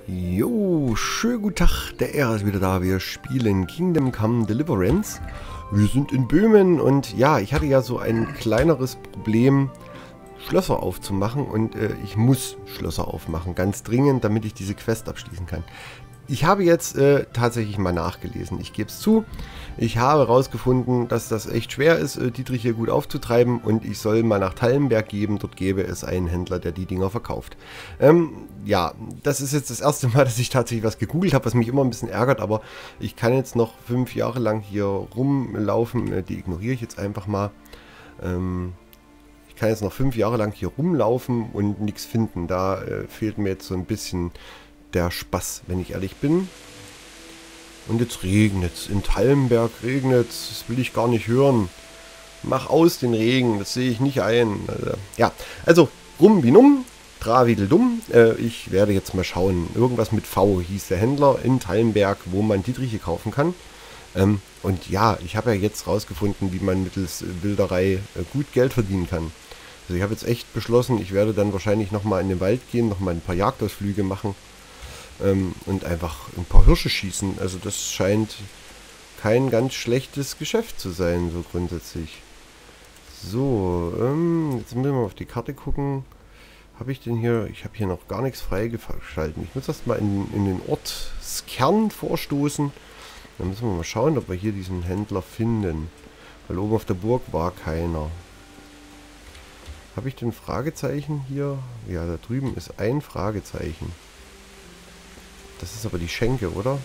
Jo, schönen guten Tag, der Ära ist wieder da. Wir spielen Kingdom Come Deliverance. Wir sind in Böhmen und ja, ich hatte ja so ein kleineres Problem, Schlösser aufzumachen und ich muss Schlösser aufmachen, ganz dringend, damit ich diese Quest abschließen kann. Ich habe jetzt tatsächlich mal nachgelesen, ich gebe es zu. Ich habe herausgefunden, dass das echt schwer ist, Dietrich hier gut aufzutreiben und ich soll mal nach Tallenberg geben, dort gäbe es einen Händler, der die Dinger verkauft. Ja, das ist jetzt das erste Mal, dass ich tatsächlich was gegoogelt habe, was mich immer ein bisschen ärgert, aber ich kann jetzt noch 5 Jahre lang hier rumlaufen, die ignoriere ich jetzt einfach mal. Ich kann jetzt noch 5 Jahre lang hier rumlaufen und nichts finden, da fehlt mir jetzt so ein bisschen der Spaß, wenn ich ehrlich bin. Und jetzt regnet's. In Tallenberg regnet's. Das will ich gar nicht hören. Mach aus den Regen. Das sehe ich nicht ein. Ja, also rum wie numm. Trawideldum. Ich werde jetzt mal schauen. Irgendwas mit V hieß der Händler in Tallenberg, wo man Dietriche kaufen kann. Und ja, ich habe ja jetzt rausgefunden, wie man mittels Wilderei gut Geld verdienen kann. Also ich habe jetzt echt beschlossen, ich werde dann wahrscheinlich nochmal in den Wald gehen, nochmal ein paar Jagdausflüge machen. Und einfach ein paar Hirsche schießen. Also das scheint kein ganz schlechtes Geschäft zu sein, so grundsätzlich. So, jetzt müssen wir mal auf die Karte gucken. Habe ich denn hier... Ich habe hier noch gar nichts freigeschalten. Ich muss erst mal in den Ortskern vorstoßen. Dann müssen wir mal schauen, ob wir hier diesen Händler finden. Weil oben auf der Burg war keiner. Habe ich denn Fragezeichen hier? Ja, da drüben ist ein Fragezeichen. Das ist aber die Schenke, oder?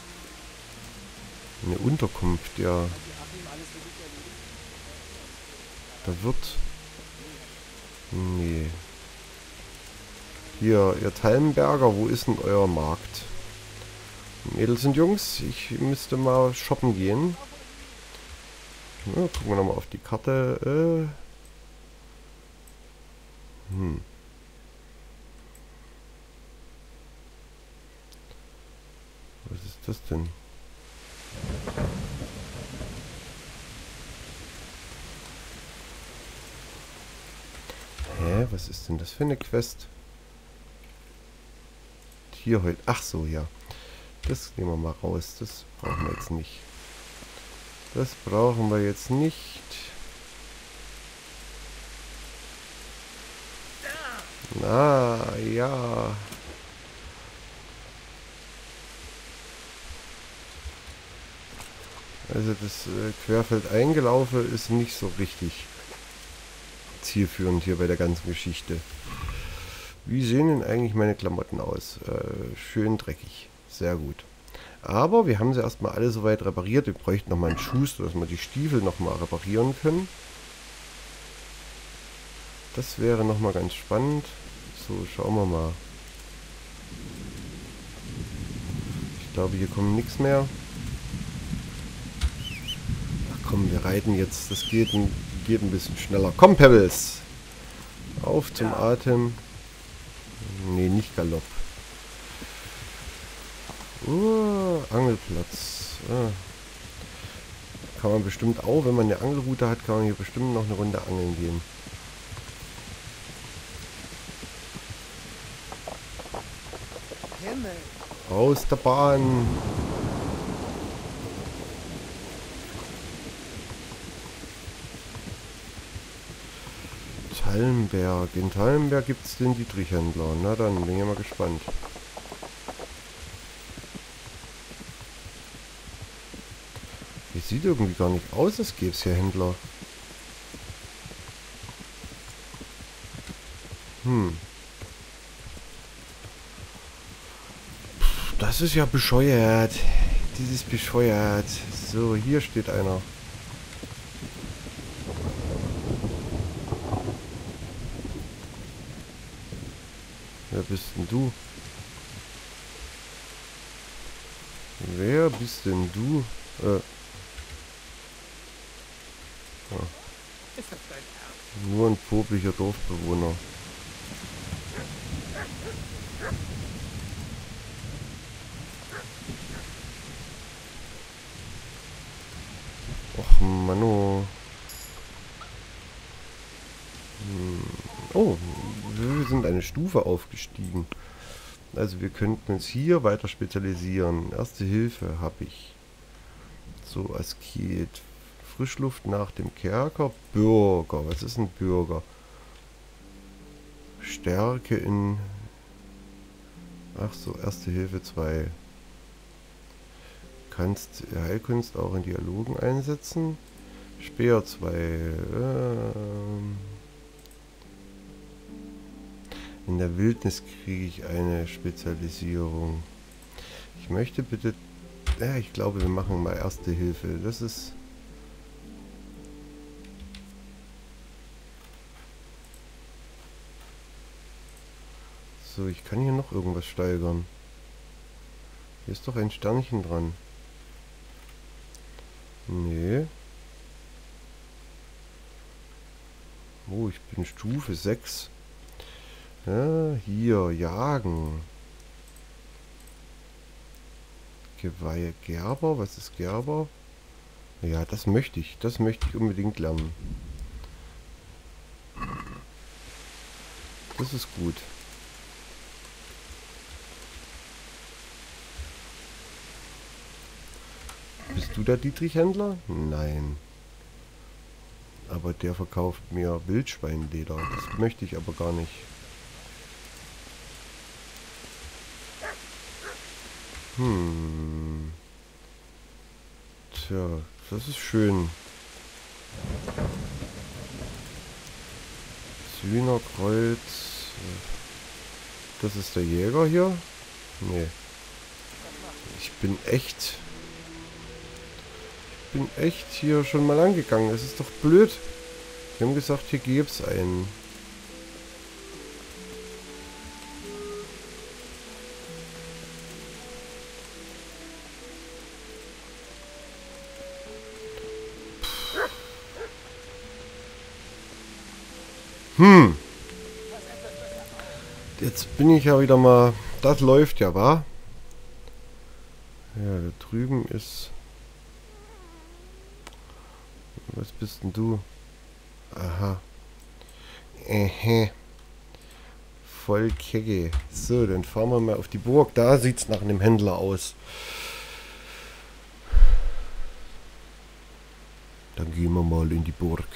Eine Unterkunft, ja. Da wird... Nee. Hier, ihr Tallenberger, wo ist denn euer Markt? Mädels und Jungs, ich müsste mal shoppen gehen. Ja, gucken wir nochmal auf die Karte. Was ist das denn? Hä? Was ist denn das für eine Quest? Hier heute. Ach so, ja. Das nehmen wir mal raus. Das brauchen wir jetzt nicht. Das brauchen wir jetzt nicht. Na, ja. Also das Querfeldeingelaufe ist nicht so richtig zielführend hier bei der ganzen Geschichte. Wie sehen denn eigentlich meine Klamotten aus? Schön dreckig. Sehr gut. Aber wir haben sie erstmal alle soweit repariert. Wir bräuchten nochmal einen Schuster, dass wir die Stiefel nochmal reparieren können. Das wäre nochmal ganz spannend. So, schauen wir mal. Ich glaube, hier kommt nichts mehr. Komm, wir reiten jetzt. Das geht ein bisschen schneller. Komm, Pebbles! Auf zum Atem. Nee, nicht Galopp. Angelplatz. Kann man bestimmt auch, wenn man eine Angelroute hat, kann man hier bestimmt noch eine Runde angeln gehen. Aus der Bahn! Tallenberg. In Tallenberg gibt es den Dietrich-Händler. Na dann, bin ich mal gespannt. Es sieht irgendwie gar nicht aus, als gäbe es hier Händler. Das ist ja bescheuert. Das ist bescheuert. So, hier steht einer. Wer bist denn du? Wer bist denn du? Nur ein poplicher Dorfbewohner. Och, Mano. Oh, wir sind eine Stufe aufgestiegen. Also wir könnten uns hier weiter spezialisieren. Erste Hilfe habe ich. So, Asket. Frischluft nach dem Kerker. Bürger. Was ist ein Bürger? Stärke in... Ach so, Erste Hilfe 2. Kannst Heilkunst auch in Dialogen einsetzen. Speer 2. In der Wildnis kriege ich eine Spezialisierung. Ich möchte bitte... Ja, ich glaube, wir machen mal Erste Hilfe. Das ist... So, ich kann hier noch irgendwas steigern. Hier ist doch ein Sternchen dran. Nee. Oh, ich bin Stufe 6. Ja, hier, Jagen. Geweihe Gerber. Was ist Gerber? Ja, das möchte ich. Das möchte ich unbedingt lernen. Das ist gut. Bist du der Dietrich-Händler? Nein. Aber der verkauft mir Wildschweinleder. Das möchte ich aber gar nicht. Tja, das ist schön. Hühnerkreuz. Das ist der Jäger hier? Nee. Ich bin echt hier schon mal angegangen. Es ist doch blöd. Wir haben gesagt, hier gibt's einen. Jetzt bin ich ja wieder mal... Das läuft ja, wa? Ja, da drüben ist... Was bist denn du? Aha. Voll kecke. So, dann fahren wir mal auf die Burg. Da sieht es nach einem Händler aus. Dann gehen wir mal in die Burg.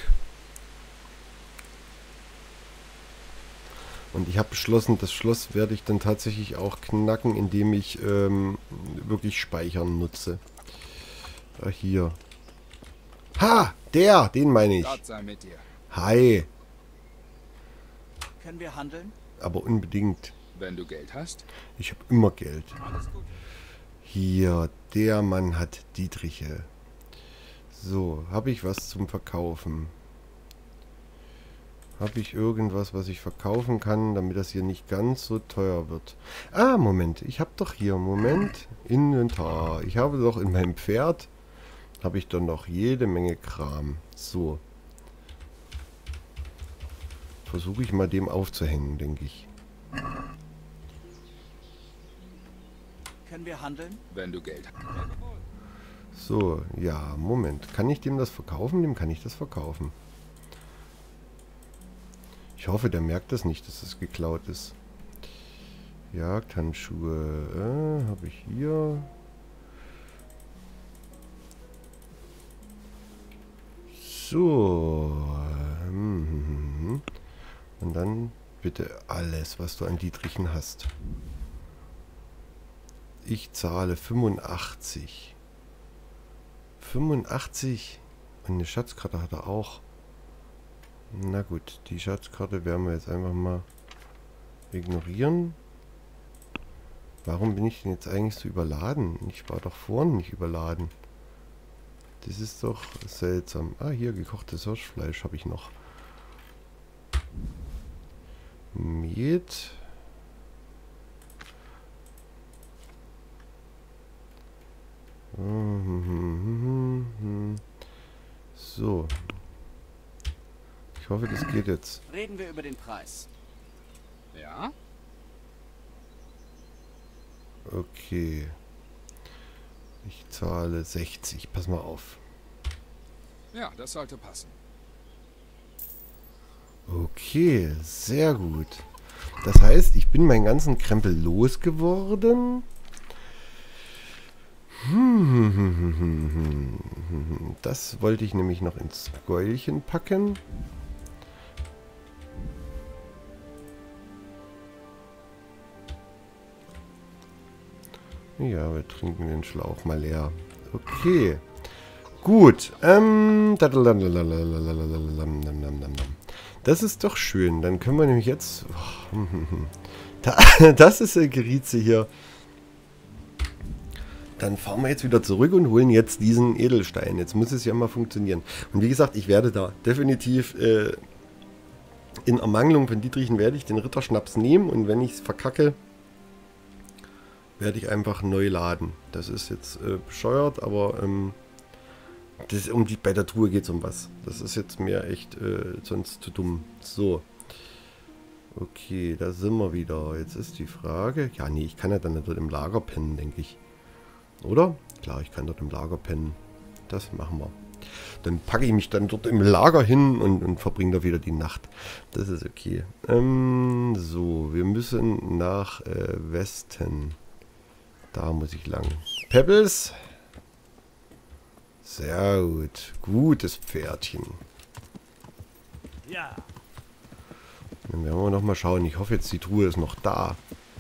Und ich habe beschlossen, das Schloss werde ich dann tatsächlich auch knacken, indem ich wirklich Speichern nutze. Hier. Ha! Den meine ich. Gott sei mit dir. Hi. Können wir handeln? Aber unbedingt. Wenn du Geld hast. Ich habe immer Geld. Alles gut. Hier, der Mann hat Dietriche. So, habe ich was zum Verkaufen? Habe ich irgendwas, was ich verkaufen kann, damit das hier nicht ganz so teuer wird? Ah, Moment. Ich habe doch hier, Moment, Inventar. Ich habe doch in meinem Pferd, habe ich doch noch jede Menge Kram. So. Versuche ich mal dem aufzuhängen, denke ich. Können wir handeln? Wenn du Geld hast. So, ja, Moment. Kann ich dem das verkaufen? Dem kann ich das verkaufen. Ich hoffe, der merkt das nicht, dass es geklaut ist. Jagdhandschuhe habe ich hier. So. Und dann bitte alles, was du an Dietrichen hast. Ich zahle 85. 85? Und eine Schatzkarte hat er auch. Na gut, die Schatzkarte werden wir jetzt einfach mal ignorieren. Warum bin ich denn jetzt eigentlich so überladen? Ich war doch vorhin nicht überladen. Das ist doch seltsam. Ah, hier gekochtes Hirschfleisch habe ich noch. Met. So. Ich hoffe, das geht jetzt. Reden wir über den Preis. Ja? Okay. Ich zahle 60. Pass mal auf. Ja, das sollte passen. Okay, sehr gut. Das heißt, ich bin meinen ganzen Krempel losgeworden. Das wollte ich nämlich noch ins Gäulchen packen. Ja, wir trinken den Schlauch mal leer. Okay. Gut. Das ist doch schön. Dann können wir nämlich jetzt... Das ist eine Gerieze hier. Dann fahren wir jetzt wieder zurück und holen jetzt diesen Edelstein. Jetzt muss es ja mal funktionieren. Und wie gesagt, ich werde da definitiv in Ermangelung von Dietrichen werde ich den Ritterschnaps nehmen. Und wenn ich es verkacke, werde ich einfach neu laden. Das ist jetzt bescheuert, aber das, bei der Truhe geht es um was. Das ist jetzt mir echt sonst zu dumm. So. Okay, da sind wir wieder. Jetzt ist die Frage... Ja, nee, ich kann ja dann dort im Lager pennen, denke ich. Oder? Klar, ich kann dort im Lager pennen. Das machen wir. Dann packe ich mich dann dort im Lager hin und verbringe da wieder die Nacht. Das ist okay. So, wir müssen nach Westen. Da muss ich lang. Pebbles. Sehr gut. Gutes Pferdchen. Ja. Dann werden wir nochmal schauen. Ich hoffe jetzt, die Truhe ist noch da.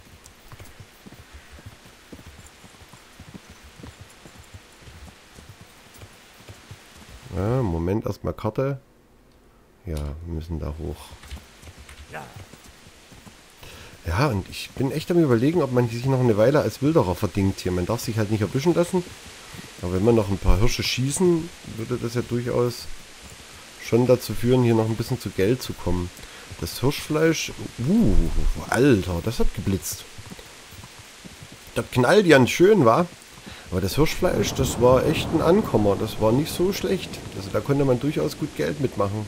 Ja, Moment, erstmal Karte. Ja, wir müssen da hoch. Ja. Ja, und ich bin echt am Überlegen, ob man sich noch eine Weile als Wilderer verdingt hier. Man darf sich halt nicht erwischen lassen. Aber wenn wir noch ein paar Hirsche schießen, würde das ja durchaus schon dazu führen, hier noch ein bisschen zu Geld zu kommen. Das Hirschfleisch... Alter, das hat geblitzt. Das knallt ganz schön, wa? Aber das Hirschfleisch, das war echt ein Ankommer. Das war nicht so schlecht. Also da konnte man durchaus gut Geld mitmachen.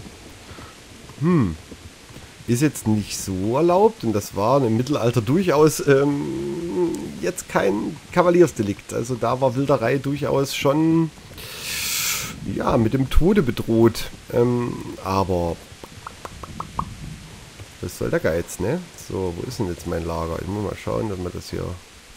Ist jetzt nicht so erlaubt. Und das war im Mittelalter durchaus jetzt kein Kavaliersdelikt. Also da war Wilderei durchaus schon ja mit dem Tode bedroht. Aber was soll der Geiz, ne? So, wo ist denn jetzt mein Lager? Ich muss mal schauen, dass wir das hier...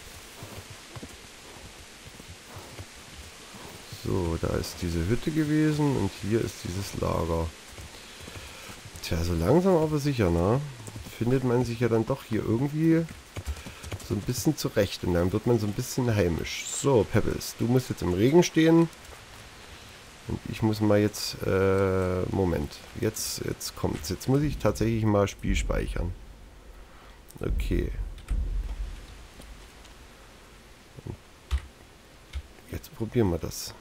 So, da ist diese Hütte gewesen und hier ist dieses Lager. Tja, so langsam aber sicher, ne? Findet man sich ja dann doch hier irgendwie so ein bisschen zurecht und dann wird man so ein bisschen heimisch. So, Pebbles, du musst jetzt im Regen stehen. Und ich muss mal jetzt, Moment, jetzt kommt's. Jetzt muss ich tatsächlich mal Spiel speichern. Okay. Jetzt probieren wir das.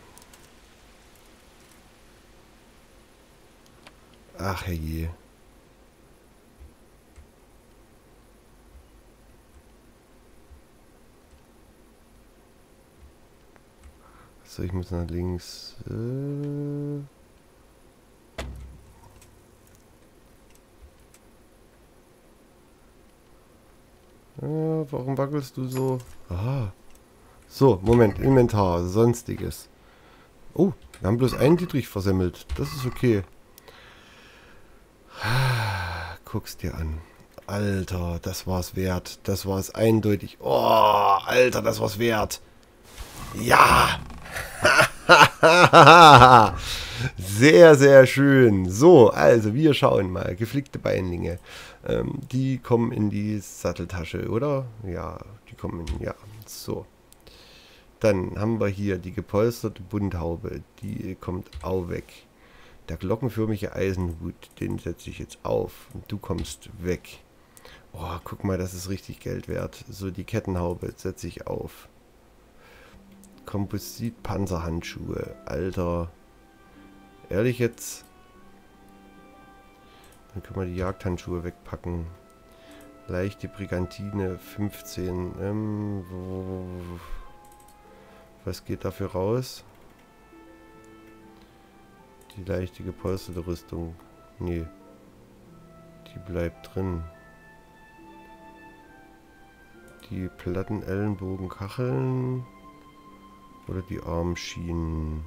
Ach herrje. So, ich muss nach links. Warum wackelst du so? Aha. So, Moment. Inventar. Sonstiges. Oh, wir haben bloß einen Dietrich versemmelt. Das ist okay. Guck's dir an. Alter, das war's wert. Das war's eindeutig. Oh, Alter, das war's wert. Ja! Sehr, sehr schön. So, also wir schauen mal. Geflickte Beinlinge. Die kommen in die Satteltasche, oder? Ja, die kommen in... Ja, so. Dann haben wir hier die gepolsterte Bunthaube. Die kommt auch weg. Der glockenförmige Eisenhut, den setze ich jetzt auf. Und du kommst weg. Oh, guck mal, das ist richtig Geld wert. So, die Kettenhaube setze ich auf. Komposit-Panzerhandschuhe. Alter. Ehrlich jetzt? Dann können wir die Jagdhandschuhe wegpacken. Leichte Brigantine 15. Was geht dafür raus? Die leichte gepolsterte Rüstung. Nee. Die bleibt drin. Die Platten, Ellenbogen, Kacheln. Oder die Armschienen.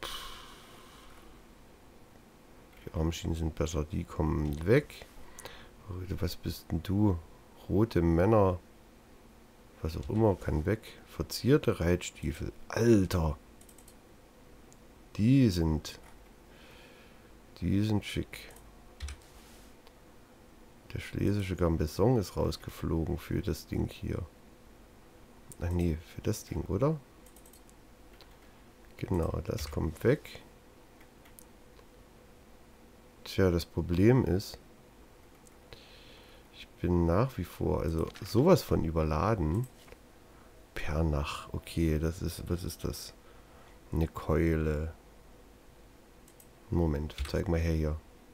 Die Armschienen sind besser. Die kommen weg. Was bist denn du? Rote Männer. Was auch immer, kann weg. Verzierte Reitstiefel. Alter. Die sind schick. Der schlesische Gambeson ist rausgeflogen für das Ding hier. Ach nee, für das Ding, oder? Genau, das kommt weg. Tja, das Problem ist, ich bin nach wie vor, also sowas von überladen. Pernach, okay, das ist, was ist das? Eine Keule. Moment, zeig mal her hier.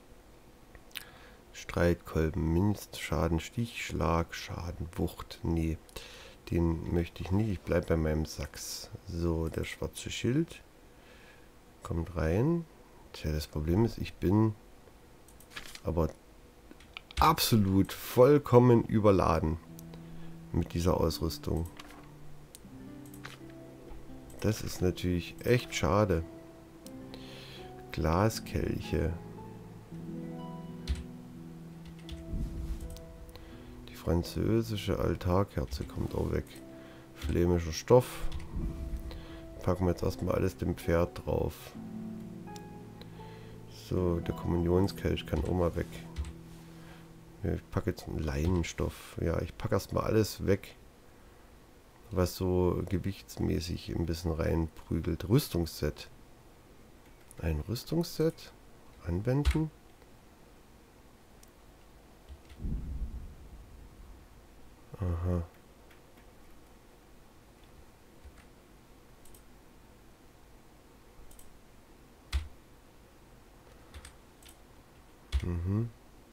Streitkolben, Minstschaden, Stichschlag, Schaden, Wucht. Nee, den möchte ich nicht. Ich bleibe bei meinem Sachs. So, der schwarze Schild kommt rein. Tja, das Problem ist, ich bin aber absolut vollkommen überladen mit dieser Ausrüstung. Das ist natürlich echt schade. Glaskelche. Die französische Altarkerze kommt auch weg. Flämischer Stoff. Packen wir jetzt erstmal alles dem Pferd drauf. So, der Kommunionskelch kann auch mal weg. Ja, ich packe jetzt einen Leinenstoff. Ja, ich packe erstmal alles weg, was so gewichtsmäßig ein bisschen reinprügelt. Rüstungsset. Ein Rüstungsset. Anwenden. Aha. Mhm.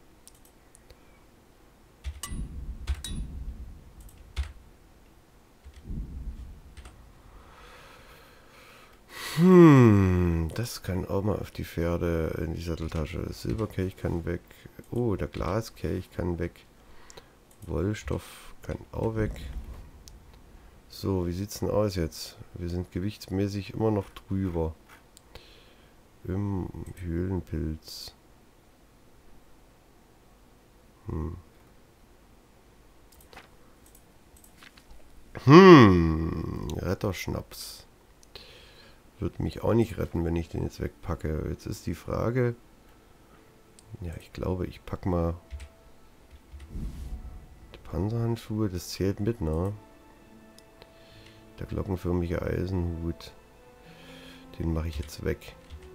Das kann auch mal auf die Pferde in die Satteltasche. Das Silberkelch kann weg. Oh, der Glaskelch kann weg. Wollstoff kann auch weg. So, wie sieht's denn aus jetzt? Wir sind gewichtsmäßig immer noch drüber. Im Höhlenpilz. Retterschnaps. Wird mich auch nicht retten, wenn ich den jetzt wegpacke. Jetzt ist die Frage. Ja, ich glaube, ich packe mal die Panzerhandschuhe. Das zählt mit, ne? Der glockenförmige Eisenhut. Den mache ich jetzt weg.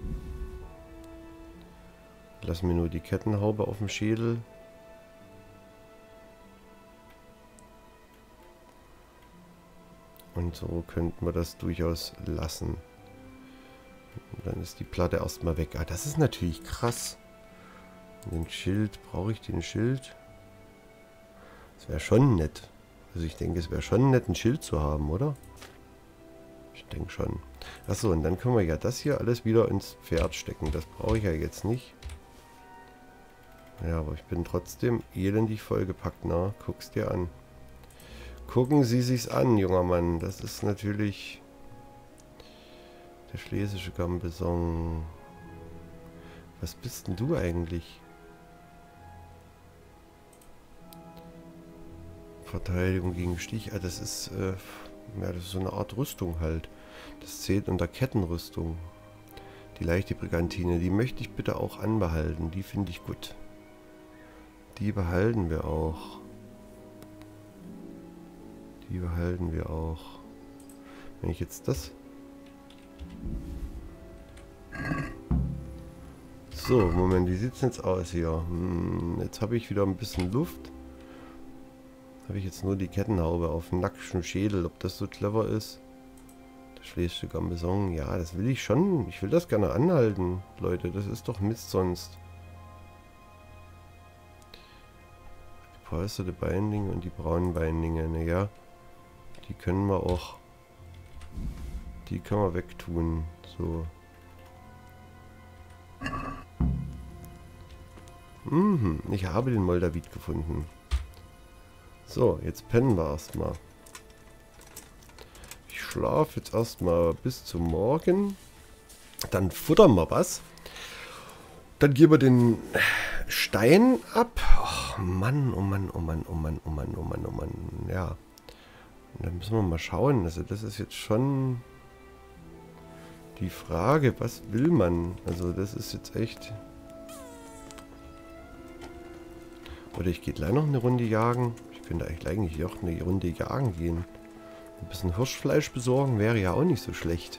Lass mir nur die Kettenhaube auf dem Schädel. Und so könnten wir das durchaus lassen. Und dann ist die Platte erstmal weg. Ah, das ist natürlich krass. Den Schild, brauche ich den Schild? Das wäre schon nett. Also ich denke, es wäre schon nett, ein Schild zu haben, oder? Ich denke schon. Achso, und dann können wir ja das hier alles wieder ins Pferd stecken. Das brauche ich ja jetzt nicht. Ja, aber ich bin trotzdem elendig vollgepackt, na? Guck's dir an. Gucken Sie sich's an, junger Mann. Das ist natürlich der schlesische Gambeson. Was bist denn du eigentlich? Verteidigung gegen Stich. Ah, das ist, ja, das ist so eine Art Rüstung halt. Das zählt unter Kettenrüstung. Die leichte Brigantine, die möchte ich bitte auch anbehalten. Die finde ich gut. Die behalten wir auch. Die behalten wir auch. Wenn ich jetzt das... So, Moment, wie sieht es jetzt aus hier? Jetzt habe ich wieder ein bisschen Luft. Habe ich jetzt nur die Kettenhaube auf dem nackten Schädel. Ob das so clever ist? Der schlesische Gambeson. Ja, das will ich schon. Ich will das gerne anhalten, Leute. Das ist doch Mist sonst. Die polsterte Beinlinge und die braunen Beinlinge. Naja, die können wir auch... Die können wir wegtun. So. Ich habe den Moldavit gefunden. So, jetzt pennen wir erstmal. Ich schlafe jetzt erstmal bis zum Morgen. Dann futtern wir was. Dann geben wir den Stein ab. Oh, Och Mann, oh Mann, oh Mann, oh Mann, oh Mann, oh Mann, oh Mann. Ja. Und dann müssen wir mal schauen. Also das ist jetzt schon die Frage, was will man? Also das ist jetzt echt... Oder ich gehe gleich noch eine Runde jagen. Ich könnte eigentlich auch eine Runde jagen gehen. Ein bisschen Hirschfleisch besorgen wäre ja auch nicht so schlecht.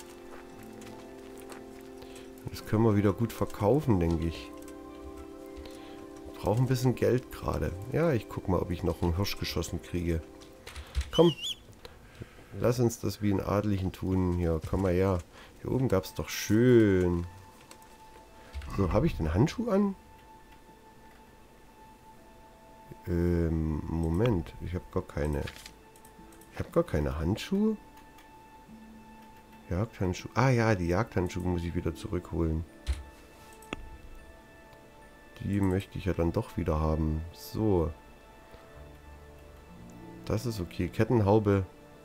Das können wir wieder gut verkaufen, denke ich. Brauche ein bisschen Geld gerade. Ja, ich gucke mal, ob ich noch einen Hirsch geschossen kriege. Komm, lass uns das wie einen Adeligen tun. Hier, komm mal her. Hier oben gab es doch schön. So, habe ich den Handschuh an? Moment. Ich habe gar keine... Ich habe gar keine Handschuhe. Jagdhandschuhe. Ah ja, die Jagdhandschuhe muss ich wieder zurückholen. Die möchte ich ja dann doch wieder haben. So. Das ist okay. Kettenhaube.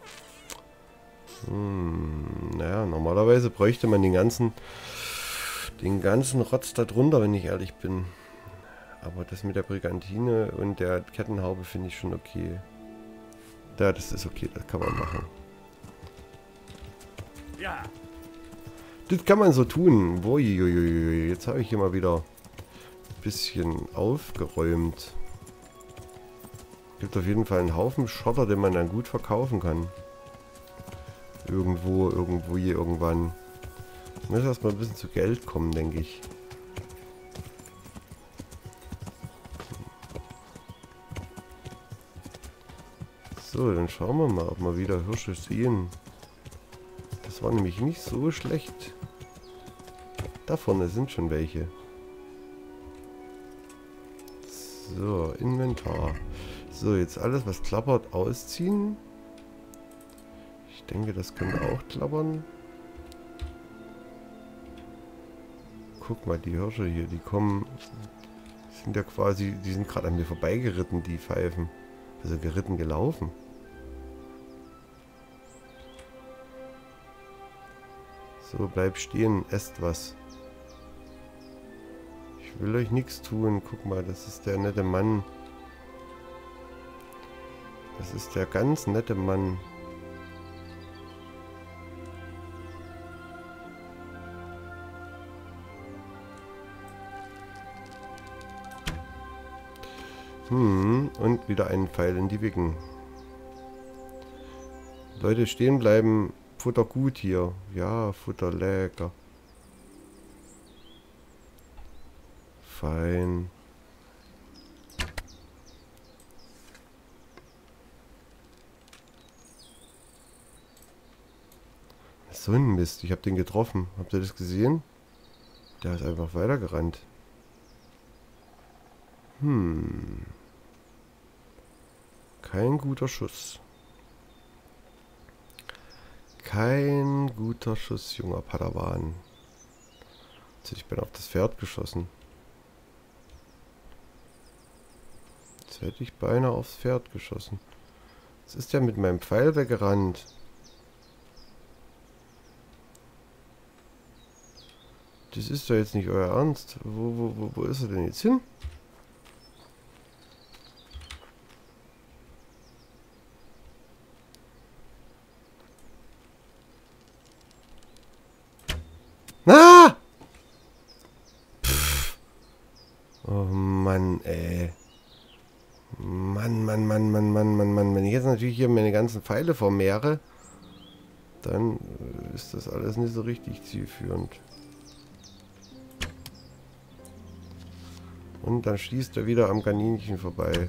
Naja, normalerweise bräuchte man den ganzen Rotz da drunter, wenn ich ehrlich bin. Aber das mit der Brigantine und der Kettenhaube finde ich schon okay. Ja, das ist okay, das kann man machen. Ja. Das kann man so tun. Uiuiui. Jetzt habe ich hier mal wieder ein bisschen aufgeräumt. Gibt auf jeden Fall einen Haufen Schotter, den man dann gut verkaufen kann. Irgendwo, irgendwann. Ich muss erstmal ein bisschen zu Geld kommen, denke ich. So, dann schauen wir mal, ob wir wieder Hirsche sehen. Das war nämlich nicht so schlecht. Da vorne sind schon welche. So, Inventar. So, jetzt alles, was klappert, ausziehen. Ich denke, das könnte auch klappern. Guck mal, die Hirsche hier, die kommen... Sind ja quasi... Die sind gerade an mir vorbeigeritten, die Pfeifen. Also geritten, gelaufen. So, bleibt stehen, esst was. Ich will euch nichts tun. Guck mal, das ist der nette Mann. Das ist der ganz nette Mann. Und wieder einen Pfeil in die Wicken. Leute, stehen bleiben. Futter gut hier. Ja, Futter lecker. Fein. So ein Mist. Ich habe den getroffen. Habt ihr das gesehen? Der ist einfach weitergerannt. Kein guter Schuss. Kein guter Schuss, junger Padawan. Ich bin auf das Pferd geschossen. Jetzt hätte ich beinahe aufs Pferd geschossen. Jetzt ist der mit meinem Pfeil weggerannt. Das ist doch jetzt nicht euer Ernst. Wo ist er denn jetzt hin? Ah! Pff. Oh Mann, ey. Mann. Wenn ich jetzt natürlich hier meine ganzen Pfeile vermehre, dann ist das alles nicht so richtig zielführend. Und dann schießt er wieder am Kaninchen vorbei.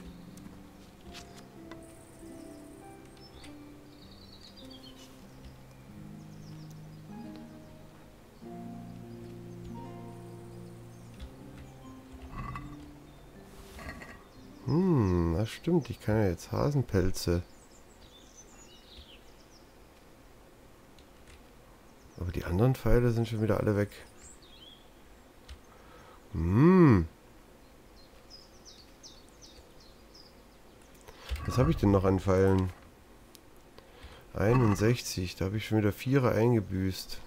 Das stimmt. Ich kann ja jetzt Hasenpelze. Aber die anderen Pfeile sind schon wieder alle weg. Was habe ich denn noch an Pfeilen? 61. Da habe ich schon wieder 4 eingebüßt.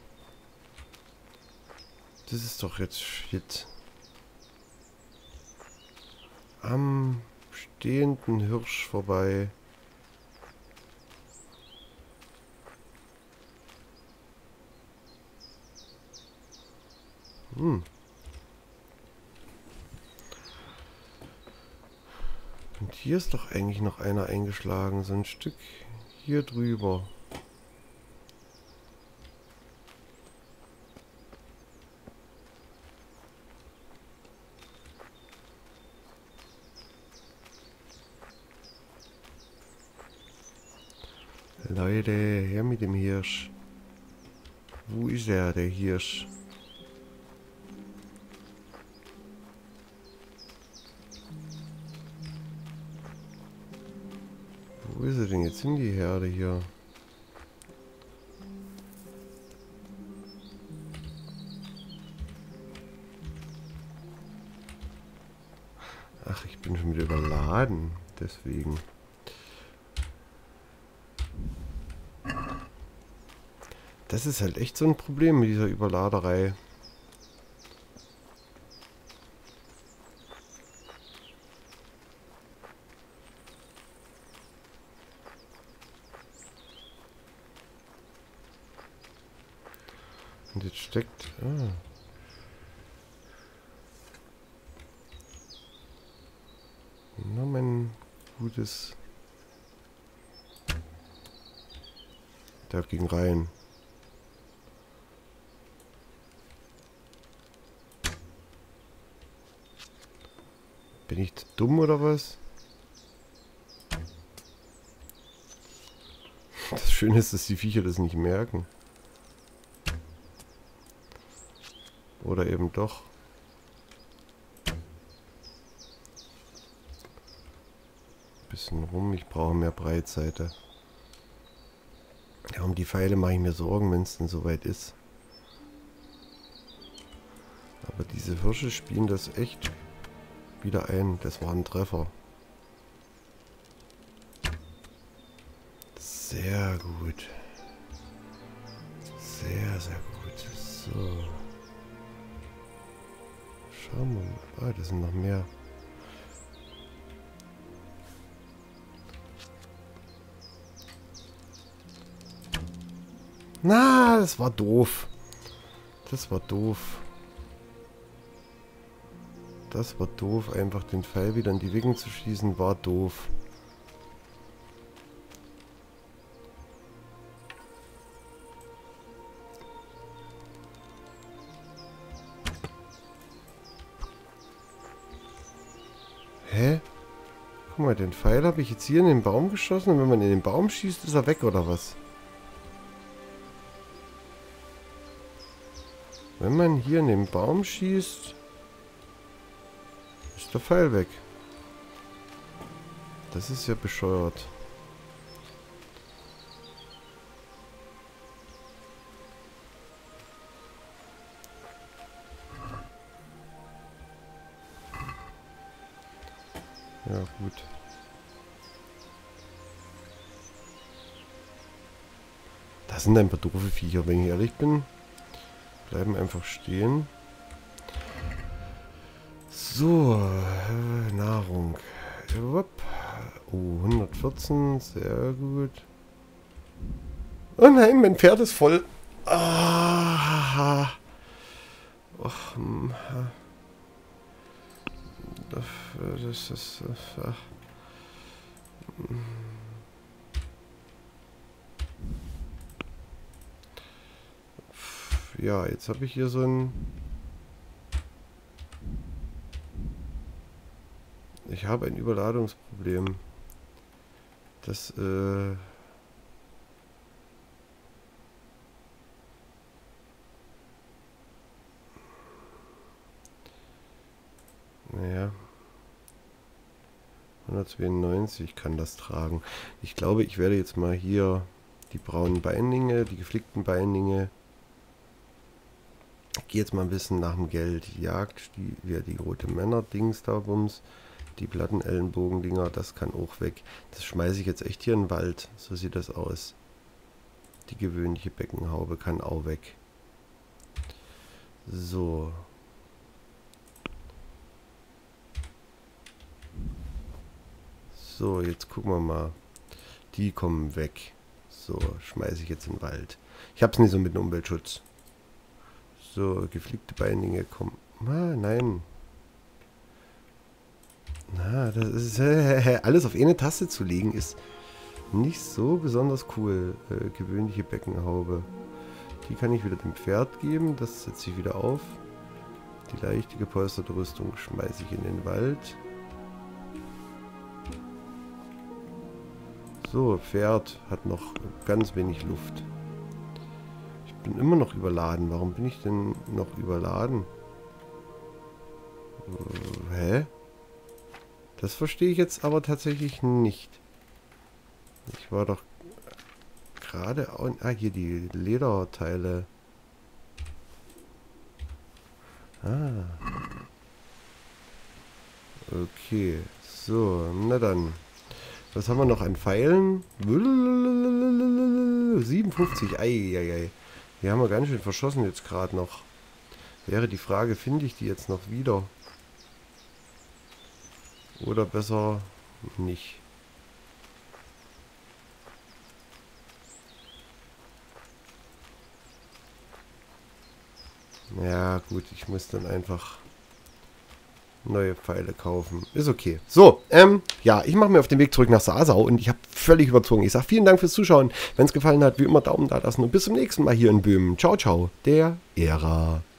Das ist doch jetzt Shit. am stehenden Hirsch vorbei. Und hier ist doch eigentlich noch einer eingeschlagen, so ein Stück hier drüber. Leute, her mit dem Hirsch. Wo ist er, der Hirsch? Wo ist er denn jetzt in die Herde hier? Ach, ich bin schon wieder überladen. Deswegen. Das ist halt echt so ein Problem mit dieser Überladerei. Und jetzt steckt... Na, mein gutes... Der ging rein. Bin ich zu dumm oder was? Das Schöne ist, dass die Viecher das nicht merken. Oder eben doch. Bisschen rum, ich brauche mehr Breitseite. Ja, um die Pfeile mache ich mir Sorgen, wenn es denn soweit ist. Aber diese Hirsche spielen das echt wieder ein. Das war ein Treffer. Sehr gut. Sehr, sehr gut. So. Schauen wir mal. Ah, das sind noch mehr. Na, das war doof. Das war doof. Das war doof. Einfach den Pfeil wieder in die Wicken zu schießen, war doof. Hä? Guck mal, den Pfeil habe ich jetzt hier in den Baum geschossen und wenn man in den Baum schießt, ist er weg oder was? Wenn man hier in den Baum schießt, ist der Pfeil weg. Das ist ja bescheuert. Ja, gut. Das sind ein paar doofe Viecher, wenn ich ehrlich bin. Bleiben einfach stehen. So, Nahrung. Oh, 114, sehr gut. Oh nein, mein Pferd ist voll. Ah. Och, das ist... Ja, jetzt habe ich hier so ein... Ich habe ein Überladungsproblem. Das, naja. 192 kann das tragen. Ich glaube, ich werde jetzt mal hier die braunen Beinlinge, die geflickten Beinlinge. Ich gehe jetzt mal ein bisschen nach dem Geld. Jagd, die rote Männer-Dings da bums. Die Plattenellenbogen-Dinger, das kann auch weg. Das schmeiße ich jetzt echt hier in den Wald. So sieht das aus. Die gewöhnliche Beckenhaube kann auch weg. So. So, jetzt gucken wir mal. Die kommen weg. So, schmeiße ich jetzt in den Wald. Ich hab's nicht so mit dem Umweltschutz. So, geflickte Beinlinge kommen. Ah, nein. Na, das ist... alles auf eine Taste zu legen ist nicht so besonders cool. Gewöhnliche Beckenhaube. Die kann ich wieder dem Pferd geben. Das setze ich wieder auf. Die leichte gepolsterte Rüstung schmeiße ich in den Wald. So, Pferd hat noch ganz wenig Luft. Ich bin immer noch überladen. Warum bin ich denn noch überladen? Hä? Das verstehe ich jetzt aber tatsächlich nicht. Ich war doch gerade... Ah, hier die Lederteile. Ah. Okay. So, na dann. Was haben wir noch an Pfeilen? 57. Eieiei. Die haben wir ganz schön verschossen jetzt gerade noch. Wäre die Frage, finde ich die jetzt noch wieder? Oder besser nicht. Ja gut, ich muss dann einfach neue Pfeile kaufen. Ist okay. So, ja, ich mache mir auf den Weg zurück nach Sasau und ich habe völlig überzogen. Ich sage vielen Dank fürs Zuschauen. Wenn es gefallen hat, wie immer Daumen da lassen und bis zum nächsten Mal hier in Böhmen. Ciao, ciao, der Ära.